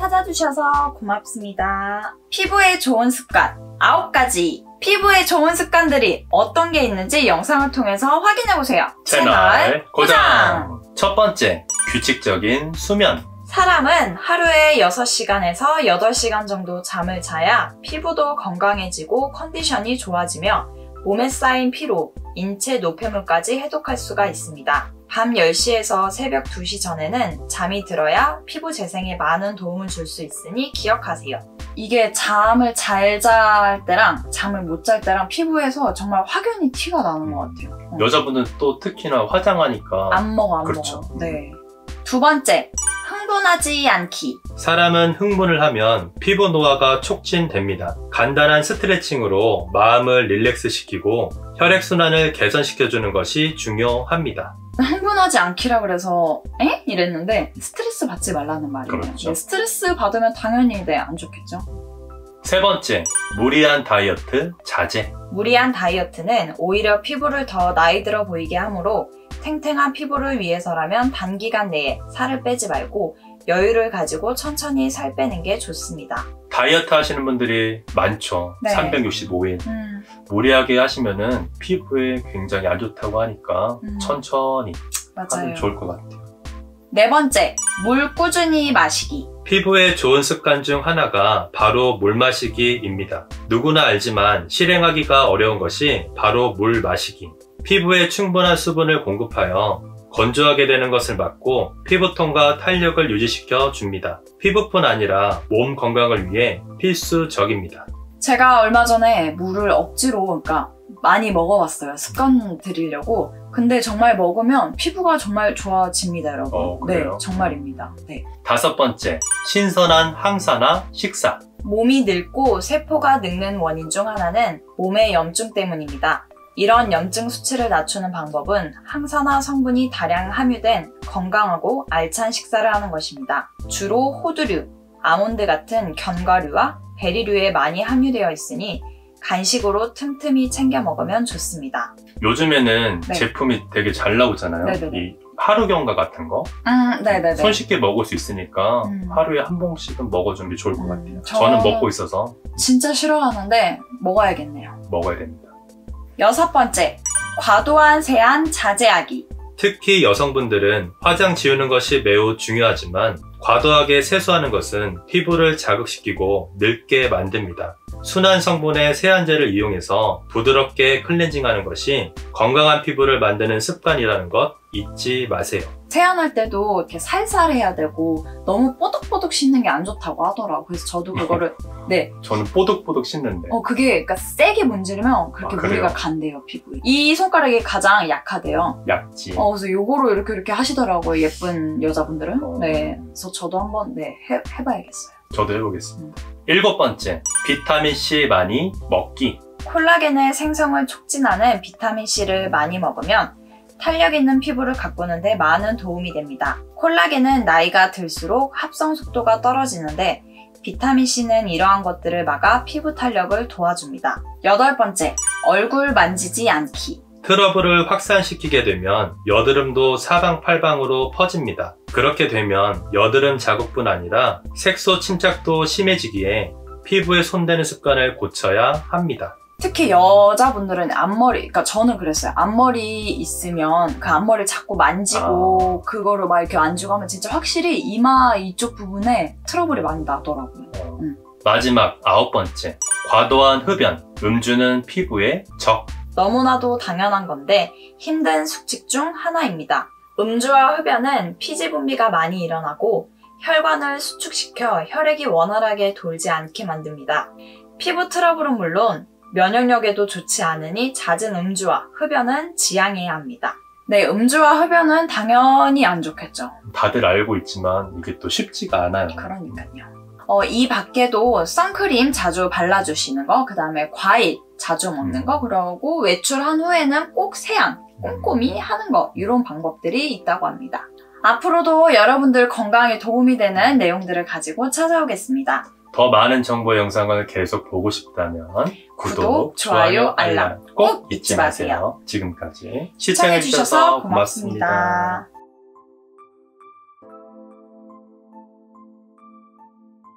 찾아주셔서 고맙습니다. 피부에 좋은 습관 9가지. 피부에 좋은 습관들이 어떤 게 있는지 영상을 통해서 확인해보세요. 채널 고정! 첫 번째, 규칙적인 수면. 사람은 하루에 6시간에서 8시간 정도 잠을 자야 피부도 건강해지고 컨디션이 좋아지며 몸에 쌓인 피로, 인체 노폐물까지 해독할 수가 있습니다. 밤 10시에서 새벽 2시 전에는 잠이 들어야 피부 재생에 많은 도움을 줄 수 있으니 기억하세요. 이게 잠을 잘 잘 때랑 잠을 못 잘 때랑 피부에서 정말 확연히 티가 나는 것 같아요. 여자분은 또 특히나 화장하니까 안 먹어. 그렇죠. 네. 두 번째, 흥분하지 않기. 사람은 흥분을 하면 피부 노화가 촉진됩니다. 간단한 스트레칭으로 마음을 릴렉스 시키고 혈액순환을 개선시켜주는 것이 중요합니다. 흥분하지 않기라 그래서 에? 이랬는데 스트레스 받지 말라는 말이에요. 그렇죠. 네, 스트레스 받으면 당연히 안 좋겠죠. 세 번째, 무리한 다이어트 자제. 무리한 다이어트는 오히려 피부를 더 나이 들어 보이게 하므로 탱탱한 피부를 위해서라면 단기간 내에 살을 빼지 말고 여유를 가지고 천천히 살 빼는 게 좋습니다. 다이어트 하시는 분들이 많죠. 네. 365일. 무리하게 하시면은 피부에 굉장히 안 좋다고 하니까 천천히 하면 좋을 것 같아요. 네 번째, 물 꾸준히 마시기. 피부에 좋은 습관 중 하나가 바로 물 마시기입니다. 누구나 알지만 실행하기가 어려운 것이 바로 물 마시기. 피부에 충분한 수분을 공급하여 건조하게 되는 것을 막고 피부톤과 탄력을 유지시켜 줍니다. 피부뿐 아니라 몸 건강을 위해 필수적입니다. 제가 얼마 전에 물을 억지로 그러니까 많이 먹어봤어요. 습관 들이려고. 근데 정말 먹으면 피부가 정말 좋아집니다, 여러분. 그래요? 네, 정말입니다. 네. 다섯 번째, 신선한 항산화 식사. 몸이 늙고 세포가 늙는 원인 중 하나는 몸의 염증 때문입니다. 이런 염증 수치를 낮추는 방법은 항산화 성분이 다량 함유된 건강하고 알찬 식사를 하는 것입니다. 주로 호두류, 아몬드 같은 견과류와 베리류에 많이 함유되어 있으니 간식으로 틈틈이 챙겨 먹으면 좋습니다. 요즘에는 네. 제품이 되게 잘 나오잖아요. 네네네. 이 하루경과 같은 거 네네네. 손쉽게 먹을 수 있으니까 하루에 한 봉씩은 먹어주는 게 좋을 것 같아요. 저는 저는 먹고 있어서 진짜 싫어하는데 먹어야겠네요. 먹어야 됩니다. 여섯 번째, 과도한 세안 자제하기. 특히 여성분들은 화장 지우는 것이 매우 중요하지만 과도하게 세수하는 것은 피부를 자극시키고 늙게 만듭니다. 순한 성분의 세안제를 이용해서 부드럽게 클렌징하는 것이 건강한 피부를 만드는 습관이라는 것 잊지 마세요. 세안할 때도 이렇게 살살 해야 되고 너무 뽀득뽀득 씻는 게 안 좋다고 하더라고요. 그래서 저도 그거를 네. 저는 뽀득뽀득 씻는데 그게 그러니까 세게 문지르면 그렇게 무리가 간대요, 피부에. 이 손가락이 가장 약하대요. 약지. 그래서 요거로 이렇게 하시더라고요, 예쁜 여자분들은. 네. 그래서 저도 한번 해봐야겠어요. 저도 해보겠습니다. 일곱 번째, 비타민C 많이 먹기. 콜라겐의 생성을 촉진하는 비타민C를 많이 먹으면 탄력 있는 피부를 가꾸는데 많은 도움이 됩니다. 콜라겐은 나이가 들수록 합성 속도가 떨어지는데 비타민C는 이러한 것들을 막아 피부 탄력을 도와줍니다. 여덟 번째, 얼굴 만지지 않기. 트러블을 확산시키게 되면 여드름도 사방팔방으로 퍼집니다. 그렇게 되면 여드름 자국뿐 아니라 색소 침착도 심해지기에 피부에 손대는 습관을 고쳐야 합니다. 특히 여자분들은 앞머리, 그러니까 저는 그랬어요. 앞머리 있으면 그 앞머리를 자꾸 만지고 그거를 막 이렇게 만지고 하면 진짜 확실히 이마 이쪽 부분에 트러블이 많이 나더라고요. 마지막 아홉 번째, 과도한 흡연. 음주는 피부에 적. 너무나도 당연한 건데 힘든 숙직 중 하나입니다. 음주와 흡연은 피지 분비가 많이 일어나고 혈관을 수축시켜 혈액이 원활하게 돌지 않게 만듭니다. 피부 트러블은 물론 면역력에도 좋지 않으니 잦은 음주와 흡연은 지양해야 합니다. 네, 음주와 흡연은 당연히 안 좋겠죠. 다들 알고 있지만 이게 또 쉽지가 않아요. 그러니까요. 이 밖에도 선크림 자주 발라주시는 거, 그 다음에 과일 자주 먹는 거, 그러고 외출한 후에는 꼭 세안 꼼꼼히 하는 거, 이런 방법들이 있다고 합니다. 앞으로도 여러분들 건강에 도움이 되는 내용들을 가지고 찾아오겠습니다. 더 많은 정보 영상을 계속 보고 싶다면 구독, 좋아요, 알람 꼭 잊지 마세요. 지금까지 시청해주셔서 고맙습니다.